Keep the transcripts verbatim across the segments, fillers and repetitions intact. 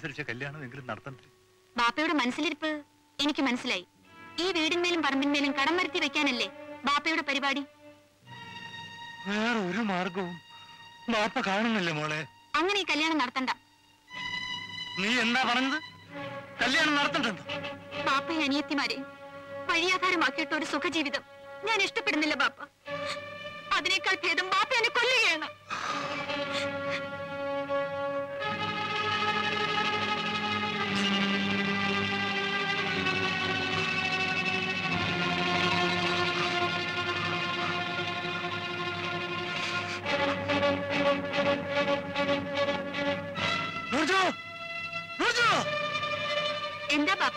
തെറ്റിദ്ധരിച്ച കല്യാണം എങ്കിലും നടത്തണ്ടേ? ബാപ്പയുടെ മനസ്സിലിരിപ്പ് എനിക്ക് മനസ്സിലായി. ഈ വീടിന്മേലും പറമ്പിന്മേലും കടം വരുത്തി വെക്കാനല്ലേ ബാപ്പയുടെ പരിപാടി? വേറെ ഒരു മാർഗവും ബാപ്പ കാണുന്നില്ല മോളെ. അങ്ങനെ ഈ കല്യാണം നടത്തണ്ട. നീ എന്താ പറഞ്ഞത്? കല്യാണം നടത്തണ്ടോ? ബാപ്പയെ അനിയത്തിമാരെയും വഴിയാധാരമാക്കിയിട്ട് ഒരു സുഖജീവിതം ഞാൻ ഇഷ്ടപ്പെടുന്നില്ല ബാപ്പ. അതിനേക്കാൾ ഭേദം ബാപ്പ എന്നെ കൊല്ലുകയാണ്. എന്താ പാപ്പ?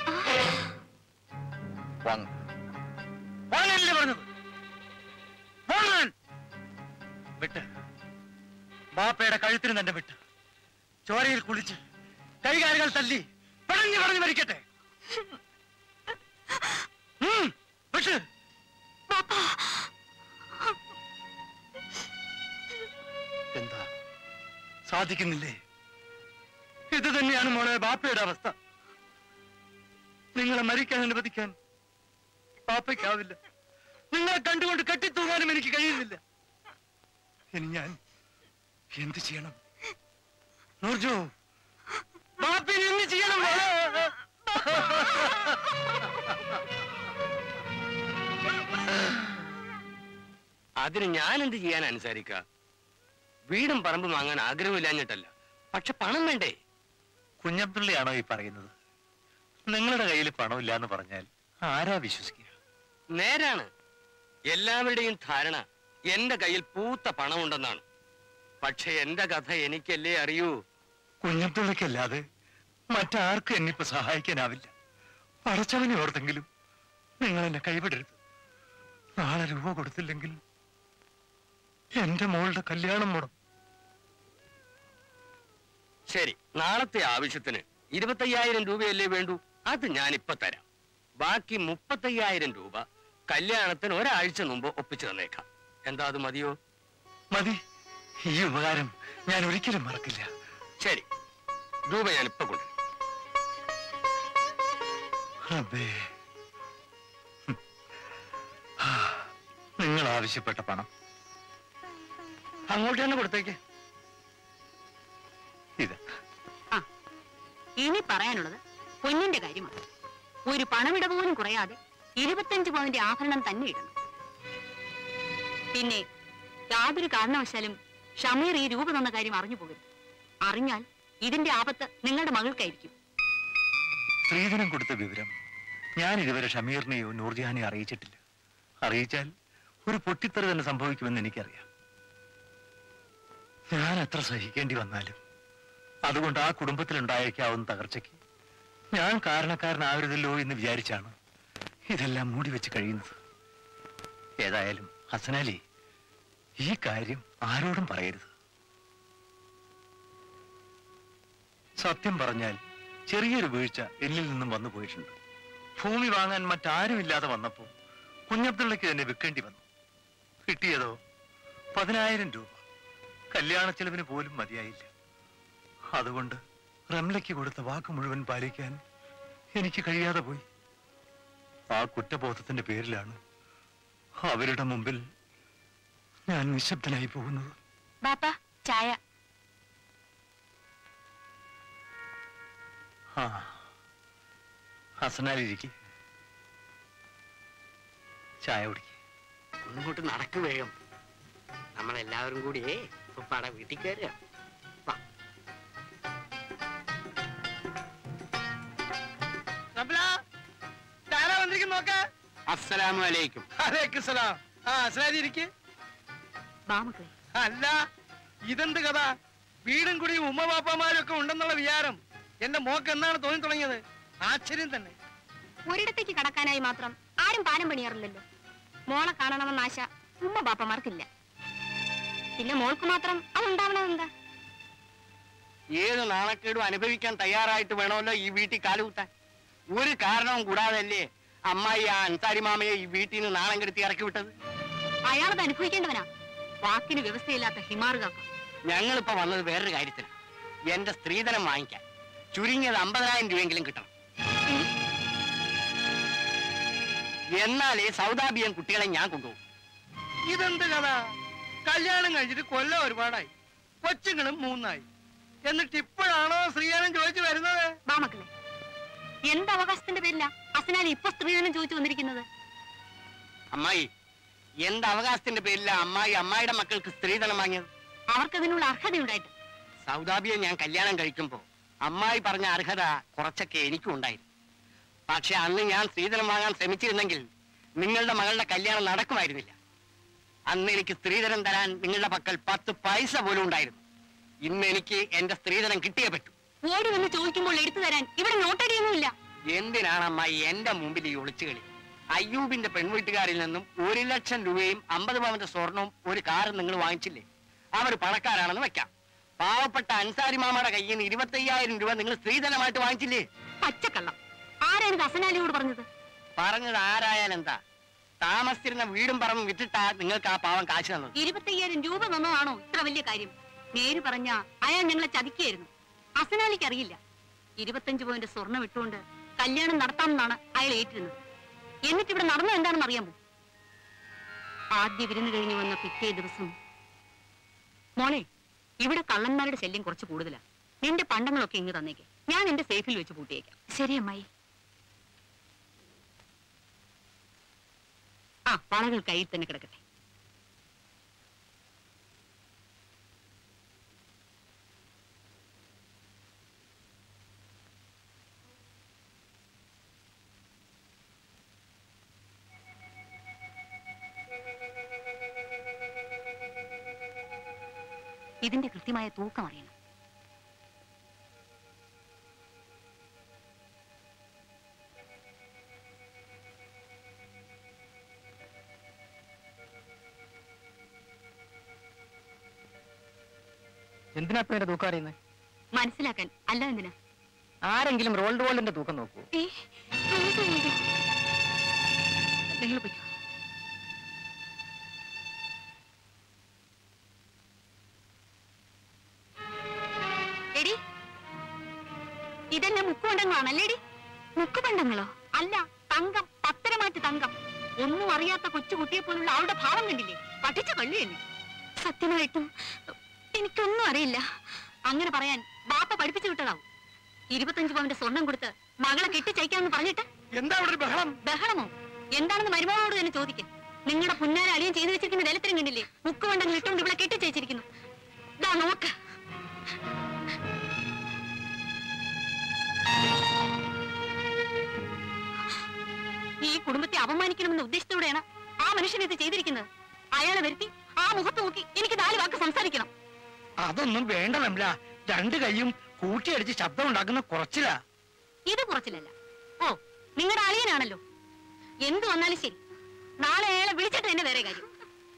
വിട്ട് ബാപ്പയുടെ കഴുത്തിന് തന്നെ വിട്ട് ചോരയിൽ കുളിച്ച് കൈകാലുകൾ തല്ലി പടഞ്ഞു പടഞ്ഞു മരിക്കട്ടെ. വിട്ട് എന്താ സാധിക്കുന്നില്ലേ? ഇത് തന്നെയാണ് മോളെ ബാപ്പയുടെ അവസ്ഥ. നിങ്ങളെ മരിക്കാൻ അനുവദിക്കാൻ ബാപ്പയ്ക്കാവില്ല. നിങ്ങളെ കണ്ടുകൊണ്ട് കെട്ടിത്തൂങ്ങാനും എനിക്ക് കഴിയുന്നില്ല. ഇനി ഞാൻ എന്ത് ചെയ്യണം? നൂർജു, ബാപ്പ എന്ത് ചെയ്യണം? അതിന് ഞാൻ എന്ത് ചെയ്യാൻ അനുസരിക്ക? വീടും പറമ്പും വാങ്ങാൻ ആഗ്രഹമില്ലാഞ്ഞിട്ടല്ല, പക്ഷെ പണം വേണ്ടേ? കുഞ്ഞബ്ദുള്ളയാണോ ഈ പറയുന്നത്? നിങ്ങളുടെ കയ്യിൽ പണമില്ല എന്ന് പറഞ്ഞാൽ ആരാ വിശ്വസിക്കുക? നേരാണ്. എല്ലാവരുടെയും ധാരണ എന്റെ കയ്യിൽ പൂത്ത പണമുണ്ടെന്നാണ്. പക്ഷെ എന്റെ കഥ എനിക്കല്ലേ അറിയൂ. കുഞ്ഞബ്ദുള്ളയ്ക്കല്ലാതെ മറ്റാർക്കും എന്നിപ്പോ സഹായിക്കാനാവില്ല. അടച്ചവനെ ഓർത്തെങ്കിലും നിങ്ങൾ എന്നെ കൈവിടരുത്. നാളെ രൂപ കൊടുത്തില്ലെങ്കിൽ എന്റെ മോളുടെ കല്യാണം മുടങ്ങും. ശരി, നാളത്തെ ആവശ്യത്തിന് ഇരുപത്തയ്യായിരം രൂപയല്ലേ വേണ്ടൂ? അത് ഞാനിപ്പോ തരാം. ബാക്കി മുപ്പത്തയ്യായിരം രൂപ കല്യാണത്തിന് ഒരാഴ്ച മുമ്പ് ഒപ്പിച്ചു തന്നേക്കാം. എന്താ അത് മതിയോ? മതി. ഈ ഉപകാരം ഞാൻ ഒരിക്കലും മറക്കില്ല. ശരി, രൂപ ഞാൻ ഇപ്പൊ കൊണ്ടു. നിങ്ങൾ ആവശ്യപ്പെട്ട പണം അങ്ങോട്ട് തന്നെ കൊടുത്തേക്ക്. ഇത് ഇനി പറയാനുള്ളത് പൊന്നിന്റെ കാര്യമാണ്. ഒരു പണമിട പോലും കുറയാതെ ഇരുപത്തഞ്ച് പവന്റെ ആഭരണം തന്നെ ഇടണം. പിന്നെ യാതൊരു കാരണവശാലും ഷമീർ ഈ രൂപ തന്ന കാര്യം അറിഞ്ഞു പോകരുത്. അറിഞ്ഞാൽ ഇതിന്റെ ആപത്ത് നിങ്ങളുടെ മകൾക്കായിരിക്കും. സ്ത്രീധനം കൊടുത്ത വിവരം ഞാൻ ഇതുവരെ ഷമീറിനെയോ നൂർജഹാനെയോ അറിയിച്ചിട്ടില്ല. അറിയിച്ചാൽ ഒരു പൊട്ടിത്തെറി തന്നെ സംഭവിക്കുമെന്ന് എനിക്കറിയാം. ഞാൻ എത്ര സഹിക്കേണ്ടി വന്നാലും അതുകൊണ്ട് ആ കുടുംബത്തിലുണ്ടായേക്കാവുന്ന തകർച്ചയ്ക്ക് ഞാൻ കാരണക്കാരനാവരുതല്ലോ എന്ന് വിചാരിച്ചാണ് ഇതെല്ലാം മൂടി വെച്ച് കഴിയുന്നത്. ഏതായാലും ഹസനാലി, ഈ കാര്യം ആരോടും പറയരുത്. സത്യം പറഞ്ഞാൽ ചെറിയൊരു വീഴ്ച എന്നിൽ നിന്നും വന്നു പോയിട്ടുണ്ട്. ഭൂമി വാങ്ങാൻ മറ്റാരുമില്ലാതെ വന്നപ്പോൾ കുഞ്ഞബ്ദുള്ളയ്ക്ക് തന്നെ വിൽക്കേണ്ടി വന്നു. കിട്ടിയതോ പതിനായിരം രൂപ. കല്യാണ ചെലവിന് പോലും മതിയായില്ല. അതുകൊണ്ട് റംലയ്ക്ക് കൊടുത്ത വാക്ക് മുഴുവൻ പാലിക്കാൻ എനിക്ക് കഴിയാതെ പോയി. ആ കുറ്റബോധത്തിന്റെ പേരിലാണ് അവരുടെ മുമ്പിൽ ഞാൻ നിശബ്ദനായി പോകുന്നത്. ബാപ്പ, ചായ. ആ, ഹസനാലിരിക്കെ ചായ കുടിക്ക. ഒന്നിങ്ങോട്ട് നടക്കു വേഗം. നമ്മളെല്ലാവരും കൂടിയേ ഇപ്പൊ പട വീട്ടിൽ കയറുക. അസ്സലാമു അലൈക്കും. അല്ല, ഇതെന്ത് കഥ? വീടും കൂടി ഉമ്മ പാപ്പമാരൊക്കെ ഉണ്ടെന്നുള്ള വിചാരം എന്റെ മോക്ക് എന്നാണ് തോന്നി തുടങ്ങിയത്? ആശ്ചര്യം തന്നെ. ഒരിടത്തേക്ക് കടക്കാനായി മാത്രം ആരും പാനം പണിയാറില്ലല്ലോ. മോളെ കാണണമെന്ന ആശ ഉമ്മ ബാപ്പമാർക്കില്ല. പിന്നെ മോൾക്ക് മാത്രം അതുണ്ടാവണമെന്താ? ഏത് നാണക്കേടും അനുഭവിക്കാൻ തയ്യാറായിട്ട് വേണമല്ലോ ഈ വീട്ടിൽ കാലുകുത്താൻ. ഒരു കാരണവും കൂടാതല്ലേ അമ്മായി ആ അൻസാരി മാമയെ ഈ വീട്ടിൽ നിന്ന് നാണം കെടുത്തി ഇറക്കി വിട്ടത്? അയാളത് അനുഭവിക്കേണ്ടവനാ. വാക്കിന് വ്യവസ്ഥയില്ലാത്ത ഹിമാറുകാക്ക. ഞങ്ങളിപ്പോ വന്നത് വേറൊരു കാര്യത്തിലാണ്. എന്റെ സ്ത്രീധനം വാങ്ങിക്കാൻ. ചുരുങ്ങിയത് അമ്പതിനായിരം രൂപയെങ്കിലും കിട്ടണം. എന്നാലേ സൗദാബിയൻ കുട്ടികളെ ഞാൻ കൊണ്ടുപോകും. ഇതെന്ത് കഥ? കല്യാണം കഴിച്ചിട്ട് കൊല്ലം ഒരുപാടായി, കൊച്ചുങ്ങളും മൂന്നായി, എന്നിട്ട് ഇപ്പോഴാണോ സ്ത്രീധനം ചോദിച്ചു വരുന്നത്? ബാമക്കളെ, എന്ത് അവകാശത്തിന്റെ പേരില അസനാലി ഇപ്പൊ സ്ത്രീധനം ചോദിച്ചു വന്നിരിക്കുന്നത്? അമ്മായി, എന്ത് അവകാശത്തിന്റെ പേരില അമ്മായി അമ്മായിയുടെ മക്കൾക്ക് സ്ത്രീധനം വാങ്ങിയത്? അവർക്കതിനുള്ള അർഹതയുണ്ടായിട്ട്. സൗദാബിയെ ഞാൻ കല്യാണം കഴിക്കുമ്പോ അമ്മായി പറഞ്ഞ അർഹത കുറച്ചൊക്കെ എനിക്കും ഉണ്ടായിരുന്നു. പക്ഷെ അന്ന് ഞാൻ സ്ത്രീധനം വാങ്ങാൻ ശ്രമിച്ചിരുന്നെങ്കിൽ നിങ്ങളുടെ മകളുടെ കല്യാണം നടക്കുമായിരുന്നില്ല. അന്ന് എനിക്ക് സ്ത്രീധനം തരാൻ നിങ്ങളുടെ പക്കൽ പത്ത് പൈസ പോലും ഉണ്ടായിരുന്നു. ഇന്ന് എനിക്ക് എന്റെ സ്ത്രീധനം കിട്ടിയേ പറ്റൂ. ഓടി വന്ന് ചോദിക്കുമ്പോൾ എടുത്തു തരാൻ ഇവിടെ നോട്ടടിയൊന്നുമില്ല. എന്തിനാണ് അമ്മായി എന്റെ മുമ്പിൽ ഈ ഒളിച്ചുകളി? അയ്യൂബിന്റെ പെൺവീട്ടുകാരിൽ നിന്നും ഒരു ലക്ഷം രൂപയും അമ്പത് പവന്റെ സ്വർണവും ഒരു കാറും നിങ്ങൾ വാങ്ങിച്ചില്ലേ? അവർ പണക്കാരാണെന്ന് വെക്കാം. പാവപ്പെട്ട അൻസാരി മാമയുടെ കയ്യിൽ നിന്ന് ഇരുപത്തയ്യായിരം രൂപ നിങ്ങൾ സ്ത്രീധനമായിട്ട് വാങ്ങിച്ചില്ലേ? പച്ചക്കള്ളം. ആരാണ് അസനാലിയോട് പറഞ്ഞത്? പറഞ്ഞത് ആരായാലും എന്താ? താമസിച്ചിരുന്ന വീടും പറമ്പും വിറ്റിട്ടാ നിങ്ങൾക്ക് ആ പാവം കാശ് തന്നത്. ഇരുപത്തയ്യായിരം രൂപ തന്നതാണോ ഇത്ര വലിയ കാര്യം? നേര് പറഞ്ഞ അയാൾ ഞങ്ങളെ ചതിക്കായിരുന്നു. അസനാലിക്ക് അറിയില്ല. ഇരുപത്തഞ്ചു പോയിന്റ് സ്വർണം ഇട്ടുകൊണ്ട് കല്യാണം നടത്താമെന്നാണ് അയാൾ ഏറ്റിരുന്നത്. എന്നിട്ട് ഇവിടെ നടന്നത് എന്താണെന്ന് അറിയാമോ? ആദ്യ വിരുന്ന് കഴിഞ്ഞു വന്ന പിറ്റേ ദിവസം, മോളെ, ഇവിടെ കള്ളന്മാരുടെ ശല്യം കുറച്ച് കൂടുതലാ. നിന്റെ പണ്ടങ്ങളൊക്കെ ഇങ്ങ് തന്നേക്ക്, ഞാൻ എന്റെ സേഫിൽ വെച്ച് പൂട്ടിയേക്കാം. ശരി അമ്മായി. ആ, വളകൾ കയ്യിൽ തന്നെ കിടക്കട്ടെ. ഇതിന്റെ കൃത്യമായ തൂക്കം അറിയണം. എന്തിനാ പേരുടെ തൂക്കം അറിയുന്നത്? മനസ്സിലാക്കാൻ, അല്ല എന്തിനാ? ആരെങ്കിലും റോൾഡ് ഗോൾഡിന്റെ തൂക്കം നോക്കൂ. നിങ്ങൾ പോയി. എടി, ഇതെല്ലാം മുക്കുപണ്ടങ്ങളാണല്ലേടി? മുക്കുപണ്ടങ്ങളോ? അല്ല, തങ്കം, പത്തരമാറ്റ് തങ്കം. ഒന്നും അറിയാത്ത കൊച്ചു കുട്ടിയെ പോലുള്ള അവളുടെ ഭാവം കണ്ടില്ലേ? പഠിച്ച കള്ളി തന്നെ. സത്യമായിട്ടും എനിക്കൊന്നും അറിയില്ല. അങ്ങനെ പറയാൻ ബാപ്പ പഠിപ്പിച്ചു വിട്ടതാവും. ഇരുപത്തഞ്ചു പവന്റെ സ്വർണം കൊടുത്ത് മകളെ കെട്ടിച്ചയക്കാമെന്ന് പറഞ്ഞിട്ട് എന്താ അവിടെ ഒരു ബഹളം? ബഹളമോ? എന്താണെന്ന് മരുമകളോട് തന്നെ ചോദിക്കും. നിങ്ങളുടെ പുന്നാര അളിയൻ ചെയ്തു വെച്ചിരിക്കുന്ന വിലത്തരം കണ്ടില്ലേ? മുക്കുവണ്ടങ്ങൾ ഇട്ടുകൊണ്ട് ഇവിടെ കെട്ടിച്ചയച്ചിരിക്കുന്നു. ദാ നോക്ക്. ഈ കുടുംബത്തെ അപമാനിക്കണമെന്ന ഉദ്ദേശത്തോടെയാണ് ആ മനുഷ്യൻ ഇത് ചെയ്തിരിക്കുന്നത്. അയാളെ വരുത്തി ആ മുഖത്ത് നോക്കി എനിക്ക് നാല് വാക്ക് സംസാരിക്കണം. അതൊന്നും വേണ്ട നമ്മള. രണ്ടു കൈയും കൂട്ടിയടിച്ച് ശബ്ദം ഉണ്ടാക്കുന്ന കുറച്ചില്ല. ഇത് കുറച്ചില്ലല്ല. ഓ, നിങ്ങളുടെ അളിയനാണല്ലോ. എന്ത് വന്നാലും ശരി, നാളെ അയാളെ വിളിച്ചിട്ട് തന്നെ വേറെ കാര്യം.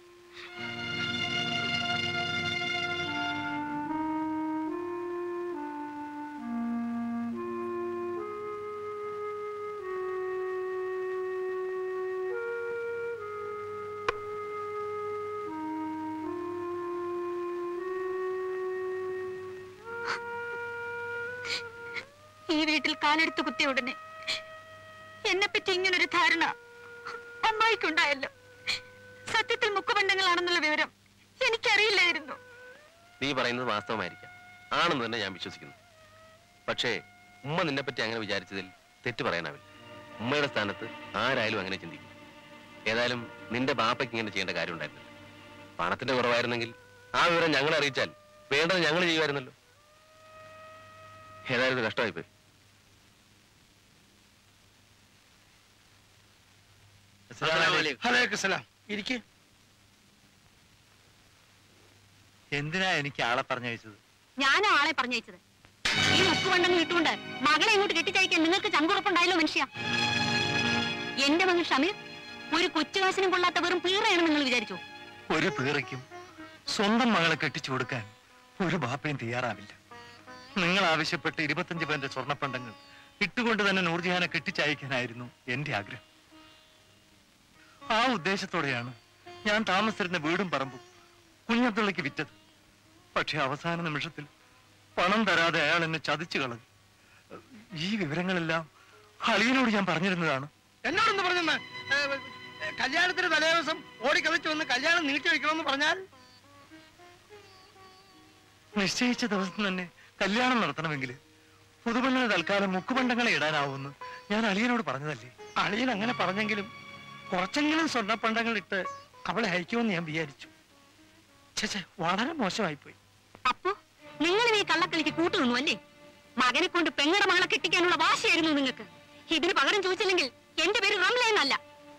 ഈ വീട്ടിൽ കാലെടുത്ത് കുത്തിയ ഉടനെ എന്നെ പറ്റി ഇങ്ങനൊരു ധാരണ അമ്മായിക്കുണ്ടായല്ലോ. സത്യത്തിൽ മുക്കുബന്ധങ്ങളാണെന്നുള്ള വിവരം എനിക്കറിയില്ലായിരുന്നു. നീ പറയുന്നത് വാസ്തവമായിരിക്കാം, ആണെന്ന് തന്നെ ഞാൻ വിശ്വസിക്കുന്നു. പക്ഷേ ഉമ്മ നിന്നെ പറ്റി അങ്ങനെ വിചാരിച്ചതിൽ തെറ്റ് പറയാനാവില്ല. ഉമ്മയുടെ സ്ഥാനത്ത് ആരായാലും അങ്ങനെ ചിന്തിക്കും. ഏതായാലും നിന്റെ ബാപ്പയ്ക്ക് ഇങ്ങനെ ചെയ്യേണ്ട കാര്യം ഉണ്ടായിരുന്നില്ല. പണത്തിന്റെ കുറവായിരുന്നെങ്കിൽ ആ വിവരം ഞങ്ങളെ അറിയിച്ചാൽ വേണ്ടത് ഞങ്ങൾ ചെയ്യുമായിരുന്നല്ലോ. ഏതായാലും ഇത് കഷ്ടമായിപ്പോയി. എന്തിനാ എനിക്ക് ആളെ പറഞ്ഞയച്ചത്? ഞാനാ ആളെ പറഞ്ഞയച്ചത്. ഈ മുക്കുവണ്ടങ്ങൾ ഇട്ടുകൊണ്ട് മകളെ ഇങ്ങോട്ട് കെട്ടിച്ചയക്കാൻ നിങ്ങൾക്ക് ചങ്കുറപ്പുണ്ടായല്ലോ മനുഷ്യ. എന്റെ മകൻ ഷമീർ ഒരു കൊച്ചുകാശിനും കൊള്ളാത്ത വെറും പീറയാണെന്ന് നിങ്ങൾ വിചാരിച്ചോ? ഒരു പീറയ്ക്കും സ്വന്തം മകളെ കെട്ടിച്ചു കൊടുക്കാൻ ഒരു ബാപ്പയും തയ്യാറാവില്ല. നിങ്ങൾ ആവശ്യപ്പെട്ട് ഇരുപത്തഞ്ച് പേരുടെ സ്വർണ്ണപ്പണ്ടങ്ങൾ ഇട്ടുകൊണ്ട് തന്നെ നൂർജഹാനെ കെട്ടിച്ചയക്കാനായിരുന്നു എന്റെ ആഗ്രഹം. ആ ഉദ്ദേശത്തോടെയാണ് ഞാൻ താമസിച്ചിരുന്ന വീടും പറമ്പും കുഞ്ഞബ്ദുള്ളയ്ക്ക് വിറ്റത്. പക്ഷെ അവസാന നിമിഷത്തിൽ പണം തരാതെ അയാൾ എന്നെ ചതിച്ചു കളഞ്ഞു. ഈ വിവരങ്ങളെല്ലാം അളിയനോട് ഞാൻ പറഞ്ഞിരുന്നതാണ്. എന്നോടൊന്ന് പറഞ്ഞെന്ന് കല്യാണത്തിന് തലേ ദിവസം ഓടിക്കളിച്ചു വന്ന് കല്യാണം നീട്ടി വെക്കണമെന്ന് പറഞ്ഞാൽ നിശ്ചയിച്ച ദിവസം തന്നെ കല്യാണം നടത്തണമെങ്കിൽ പുതുപെണ്ണിന് തൽക്കാലം മുക്കുപണ്ടങ്ങളെ ഇടാനാവുമെന്ന് ഞാൻ അളിയനോട് പറഞ്ഞതല്ലേ. അളിയൻ അങ്ങനെ പറഞ്ഞെങ്കിലും കുറച്ചെങ്കിലും സ്വർണ്ണപ്പണ്ടങ്ങൾ ഇട്ട് അവളെ അയക്കുമെന്ന് ഞാൻ വിചാരിച്ചു. ചേച്ചേ, വളരെ മോശമായിപ്പോയി. അപ്പോ നിങ്ങൾ ഈ കള്ളക്കളിക്ക് കൂട്ടുനിന്നു അല്ലേ? മകനെ കൊണ്ട് പെങ്ങടെ മകളെ കെട്ടിക്കാനുള്ള വാശിയായിരുന്നു നിങ്ങൾക്ക്. ഇതിന് പകരം ചോദിച്ചില്ലെങ്കിൽ എന്റെ പേര് റംല എന്നല്ല.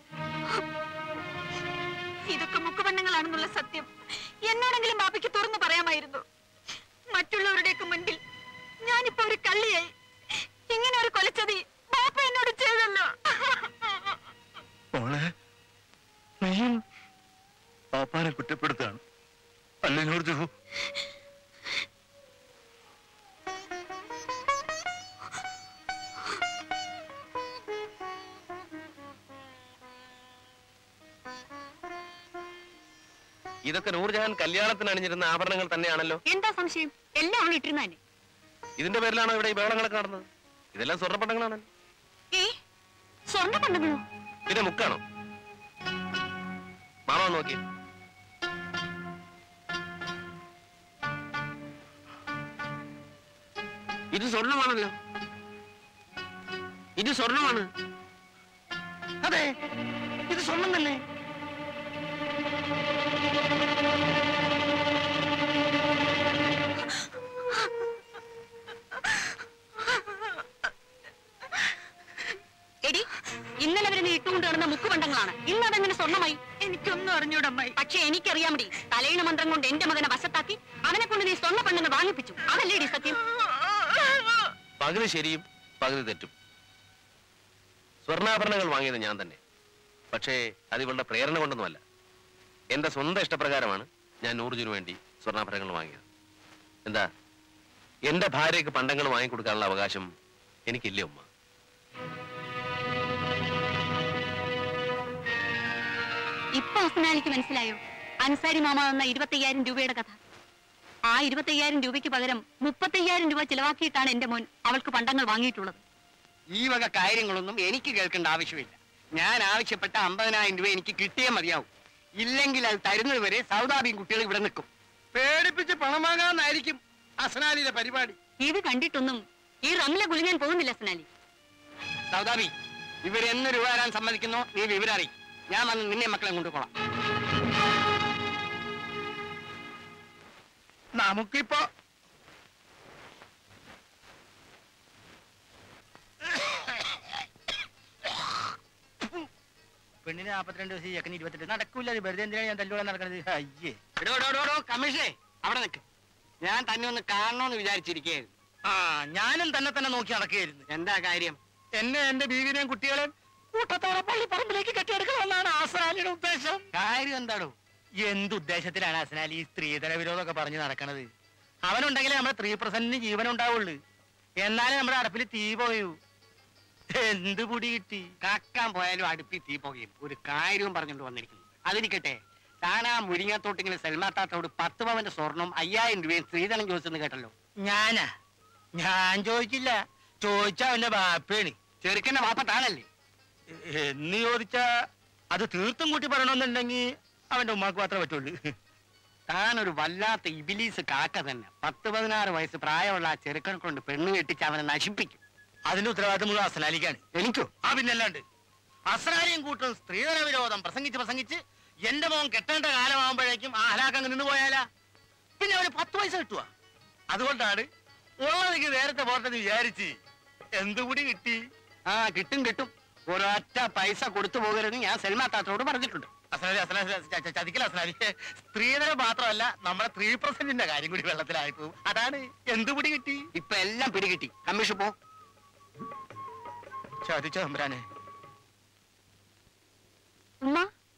ഇതൊക്കെ മുക്കുപണ്ണങ്ങളാണെന്നുള്ള സത്യം എന്നോടെങ്കിലും ബാബയ്ക്ക് തുറന്നു പറയാമായിരുന്നു. മറ്റുള്ളവരുടെയൊക്കെ മുൻപിൽ ഞാനിപ്പോ ഒരു കള്ളിയായി. ഇങ്ങനെ ഒരു കൊലച്ചതി ബാപ്പ എന്നോട് ചെയ്തല്ലോ. മോളെ, നീയും പാപ്പാനെ കുറ്റപ്പെടുത്താണ് അല്ലേ നൂർജു? ഇതൊക്കെ നൂർജഹാൻ കല്യാണത്തിന് അണിഞ്ഞിരുന്ന ആഭരണങ്ങൾ തന്നെയാണല്ലോ. എന്താ സംശയം? എല്ലാം അവൾ ഇട്ടിരുന്ന തന്നെ. ഇതിന്റെ പേരിലാണോ ഇവിടെ ഈ ബഹളങ്ങളൊക്കെ നടന്നത്? ഇതെല്ലാം സ്വർണ്ണപ്പണ്ടങ്ങളാണല്ലോ. ഏ, സ്വർണ്ണ പണ്ടങ്ങളോ? പിന്നെ മുക്കാണോ? മാമ നോക്കി. ഇത് സ്വർണമാണല്ലോ. ഇത് സ്വർണമാണ്. അതെ, ഇത് സ്വർണം തന്നെ. എടി, ഇന്നലെ അവരെ നീ ഇട്ടുകൊണ്ട് നടന്ന മുക്കുപണ്ടങ്ങളാണ്. ഇന്ന് അതെങ്ങനെ സ്വർണ്ണമായി? എനിക്കൊന്നും അറിഞ്ഞൂടമ്മായി. പക്ഷെ എനിക്കറിയാമടി, തലയിണ മന്ത്രം കൊണ്ട് എന്റെ മകനെ വശത്താക്കി അവനെ കൊണ്ട് നീ സ്വർണ്ണ പണ്ടങ്ങൾ വാങ്ങിപ്പിച്ചു. അതല്ലേടി സത്യം? പകുതി ശരിയും പകുതി തെറ്റും. സ്വർണ്ണാഭരണങ്ങൾ വാങ്ങിയത് ഞാൻ തന്നെ. പക്ഷേ അത് ഇവളുടെ പ്രേരണ കൊണ്ടൊന്നുമല്ല. എന്റെ സ്വന്തം ഇഷ്ടപ്രകാരമാണ് ഞാൻ നൂർജിനു വേണ്ടി സ്വർണ്ണാഭരണങ്ങൾ വാങ്ങിയത്. എന്താ, എന്റെ ഭാര്യയ്ക്ക് പണ്ടങ്ങൾ വാങ്ങിക്കൊടുക്കാനുള്ള അവകാശം എനിക്കില്ലേ ഉമ്മ? ഇപ്പൊ ഹസനാലിക്ക് മനസ്സിലായോ അൻസാരി മാമ എന്ന ഇരുപത്തയ്യായിരം രൂപയുടെ കഥ? ആ ഇരുപത്തയ്യായിരം രൂപയ്ക്ക് പകരം മുപ്പത്തയ്യായിരം രൂപ ചിലവാക്കിയിട്ടാണ് എന്റെ മോൻ അവൾക്ക് പണ്ടങ്ങൾ വാങ്ങിയിട്ടുള്ളത്. ഈ വക കാര്യങ്ങളൊന്നും എനിക്ക് കേൾക്കേണ്ട ആവശ്യമില്ല. ഞാൻ ആവശ്യപ്പെട്ട അമ്പതിനായിരം രൂപ എനിക്ക് കിട്ടിയേ മതിയാവും. ഇല്ലെങ്കിൽ അത് തരുന്നത് വരെ സൗദാബിയും കുട്ടികൾ ഇവിടെ നിൽക്കും. പേടിപ്പിച്ച് പണം വാങ്ങാന്നായിരിക്കും ഹസനാലിയുടെ പരിപാടി. ഇത് കണ്ടിട്ടൊന്നും ഈ റംല കുലുങ്ങാൻ പോകുന്നില്ല ഹസനാലി. സൗദാബി, ഇവരെന്ന് രൂപ തരാൻ സമ്മതിക്കുന്നോ നീ വിവരം അറിയും. ഞാൻ വന്ന് നിന്നെ മക്കളെ കൊണ്ടുപോകാം. നമുക്കിപ്പോ പെണ്ണിന് നാപ്പത്തിരണ്ട് ദിവസം ചെക്കന് ഇരുപത്തെട്ട്. നടക്കൂല. വെറുതെ എന്തിനാണ് ഞാൻ തല്ലുകൊള്ളാൻ നടക്കുന്നത്? അയ്യേ. കമ്മീഷേ, അവിടെ നിൽക്ക്. ഞാൻ തന്നെ ഒന്ന് കാണണോന്ന് വിചാരിച്ചിരിക്കുകയായിരുന്നു. ആ, ഞാനും തന്നെ തന്നെ നോക്കി നടക്കുകയായിരുന്നു. എന്താ കാര്യം? എന്നെ എന്റെ ബീവിനെയും കുട്ടികളെയും കൂട്ടത്തോടെ പള്ളിപ്പറമ്പിലേക്ക് കെട്ടിയെടുക്കണമെന്നാണ് ഹസനാലിയുടെ ഉദ്ദേശം. കാര്യം എന്താടോ? എന്തുദ്ദേശത്തിലാണ് ഹസനാലി ഈ സ്ത്രീധന വിരോധമൊക്കെ പറഞ്ഞു നടക്കണത്? അവനുണ്ടെങ്കിലേ നമ്മുടെ ത്രീ പെർസെന്റിന് ജീവൻ ഉണ്ടാവുള്ളൂ. എന്നാലേ നമ്മുടെ അടുപ്പിൽ തീ പോയൂ. എന്ത് പൊടി കിട്ടി? കാക്കാൻ പോയാലും അടുപ്പി തീ പുകയും. ഒരു കാര്യവും പറഞ്ഞുകൊണ്ട് വന്നിരിക്കുന്നു. അതിരിക്കട്ടെ, താൻ ആ മുരിങ്ങത്തോട്ടിങ്ങനെ സൽമാത്താത്തോട് പത്ത് പവന്റെ സ്വർണം അയ്യായിരം രൂപയും സ്ത്രീധനം ചോദിച്ചെന്ന് കേട്ടല്ലോ. ഞാനാ? ഞാൻ ചോദിച്ചില്ല. ചോദിച്ച അവന്റെ ബാപ്പേണ്. ചെറുക്കന്റെ വാപ്പ താനല്ലേ? എന്ന് ചോദിച്ചാ അത് തീർത്തും കൂട്ടി പറയണമെന്നുണ്ടെങ്കിൽ അവന്റെ ഉമ്മാക്ക് മാത്രമേ പറ്റുള്ളൂ. താനൊരു വല്ലാത്ത ഇബിലീസ് കാക്ക തന്നെ. പത്ത് പതിനാറ് വയസ്സ് പ്രായമുള്ള ആ ചെറുക്കനെ കൊണ്ട് പെണ്ണ് കെട്ടിച്ച് അവനെ നശിപ്പിക്കും. അതിന്റെ ഉത്തരവാദിത്വം മുഴുവൻ ഹസനാലിക്കാണ്. എനിക്കോ? ആ, പിന്നല്ലാണ്ട്. ഹസനാലിയും കൂട്ടും സ്ത്രീധന വിരോധം പ്രസംഗിച്ച് പ്രസംഗിച്ച് എന്റെ മോൻ കെട്ടേണ്ട കാലമാകുമ്പോഴേക്കും ആ ഹലാക്കങ്ങ് നിന്ന് പോയാലാ? പിന്നെ അവന് പത്ത് പൈസ കിട്ടുക. അതുകൊണ്ടാണ് ഉള്ളതെങ്കിൽ നേരത്തെ പോട്ടെന്ന് വിചാരിച്ച്. എന്തുകൂടി കിട്ടി? ആ, കിട്ടും കിട്ടും. ഒരൊറ്റ പൈസ കൊടുത്തു പോകരുതെന്ന് ഞാൻ സൽമാത്താത്തോട് പറഞ്ഞിട്ടുണ്ട്. ഹസനാലി, ഹസനാലി, ചതിക്കല ഹസനാലി. സ്ത്രീധനം മാത്രമല്ല, നമ്മുടെ ത്രീ പെർസെന്റിന്റെ കാര്യം കൂടി വെള്ളത്തിലായി പോകും. അതാണ്. എന്തുകൂടി കിട്ടി? ഇപ്പൊ എല്ലാം പിടികിട്ടി. കമ്മീഷൻ പോ. ചതിച്ച തമ്പുരാനെ. ഉമ്മ,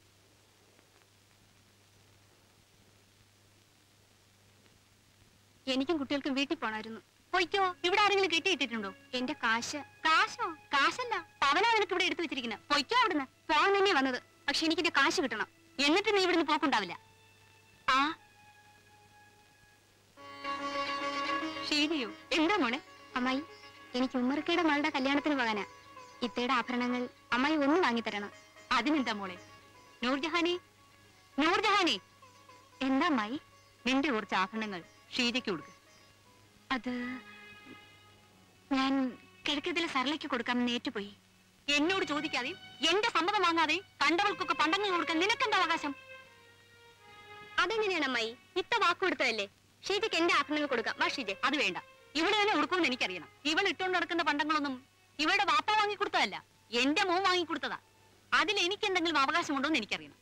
എനിക്കും കുട്ടികൾക്കും വീട്ടിൽ പോണായിരുന്നു. പൊയ്ക്കോ. ഇവിടെ ആരെങ്കിലും കെട്ടിയിട്ടിട്ടുണ്ടോ? എന്റെ കാശ്. കാശോ? കാശല്ല, പവനാ നിനക്ക് ഇവിടെ എടുത്തു വെച്ചിരിക്കുന്നത്. പൊയ്ക്കോ അവിടുന്ന്. പോകാൻ തന്നെ വന്നത്. പക്ഷെ എനിക്ക് എന്റെ കാശ് കിട്ടണം. എന്നിട്ട് നീ ഇവിടുന്ന് പോക്കുണ്ടാവില്ല. ആ, ഷീനയോ? എന്താ മോനെ? അമ്മായി, എനിക്ക് ഉമ്മർക്കയുടെ മകളുടെ കല്യാണത്തിന് പോകാനാ. ഇത്തയുടെ ആഭരണങ്ങൾ അമ്മായി ഒന്ന് വാങ്ങിത്തരണം. അതിനെന്താ മോളെ? നൂർജഹാനെ, നൂർജഹാനെ, എന്താ അമ്മായി? നിന്റെ കുറച്ച് ആഭരണങ്ങൾ ഷീജയ്ക്ക് കൊടുക്ക്. അത് ഞാൻ കിഴക്കത്തിലെ സരളയ്ക്ക് കൊടുക്കാമെന്ന് ഏറ്റുപോയി. എന്നോട് ചോദിക്കാതെയും എന്റെ സമ്മതം വാങ്ങാതെയും കണ്ടവൾക്കൊക്കെ പണ്ടങ്ങൾ കൊടുക്കാൻ നിനക്കെന്താ അവകാശം? അതെങ്ങനെയാണ് അമ്മായി? ഇത്ത വാക്ക് കൊടുത്തതല്ലേ. ഷീജയ്ക്ക് എന്റെ ആഭരണങ്ങൾ കൊടുക്കാം. വാ ഷീജ. അത് വേണ്ട. ഇവിടെ തന്നെ കൊടുക്കുമെന്ന് എനിക്കറിയണം. ഇവൾ ഇട്ടുകൊണ്ട് നടക്കുന്ന പണ്ടങ്ങളൊന്നും ഇവളുടെ വാപ്പ വാങ്ങിക്കൊടുത്തതല്ല, എന്റെ മോൻ വാങ്ങിക്കൊടുത്തതാ. അതിൽ എനിക്ക് എന്തെങ്കിലും അവകാശമുണ്ടോ എന്ന് എനിക്കറിയണം.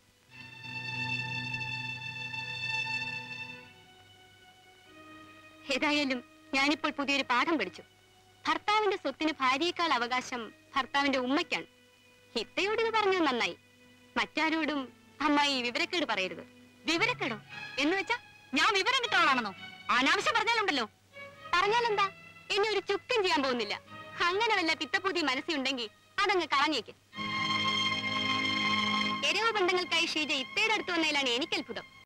ഏതായാലും ഞാനിപ്പോൾ പുതിയൊരു പാഠം പഠിച്ചു. ഭർത്താവിന്റെ സ്വത്തിന് ഭാര്യയേക്കാൾ അവകാശം ഭർത്താവിന്റെ ഉമ്മയ്ക്കാണ്. ഇത്തയോട് ഇത് പറഞ്ഞത് നന്നായി. മറ്റാരോടും അമ്മായി വിവരക്കേട് പറയരുത്. വിവരക്കേടോ എന്ന് വെച്ചാ ഞാൻ വിവരം കിട്ടവളാണെന്നോ? അനാവശ്യം പറഞ്ഞാലുണ്ടല്ലോ. പറഞ്ഞാലെന്താ? എന്നെ ഒരു ചുക്കും ചെയ്യാൻ പോകുന്നില്ല. അങ്ങനെ വല്ല പിത്തപ്പൂതി മനസ്സിലുണ്ടെങ്കിൽ അതങ്ങ് കളഞ്ഞേക്ക്. എരവ് ബന്ധങ്ങൾക്കായി ഷീജ ഇത്തയുടെ അടുത്ത് വന്നതിലാണ് എനിക്ക് അത്ഭുതം.